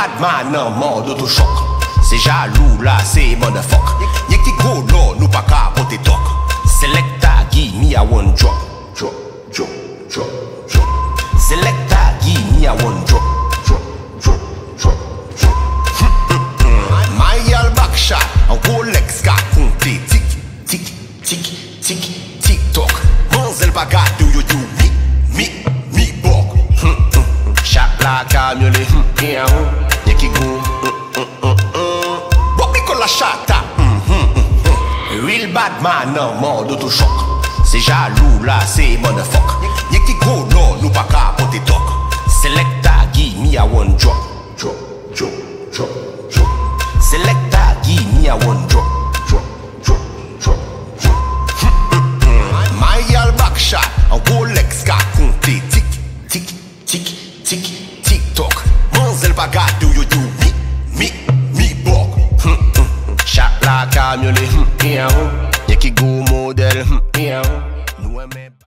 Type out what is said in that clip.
badman nan mode autochoc. C'est jaloux là, c'est motherfuck. Y'a qui go là, nous pas capoter toc. Selecta, give me a one drop. Drop, drop, drop, drop. Selecta, give me a one drop. Drop, drop, drop, drop. My yal back shot, un Rolex ka compté. Tic, tic, tic, tic, tic toc. Manzel pa gâteau yo yo mi bok. Chat la camionne, y'a qui go. La chata, real bad man nan mode autochoc. C'est jaloux là, c'est motherfuck. Y'a qui go là, nous pas capoter toc. Selecta, give me a one drop. Drop, drop, drop, drop. Selecta, give me a one drop. Drop, drop, drop, drop. My yal back shot, un Rolex ka compté. Tic, tic, tic, tic, tic toc. Manzel pa gâteau yo yo mi bok. Chat la camionne, y'a qui go modèle,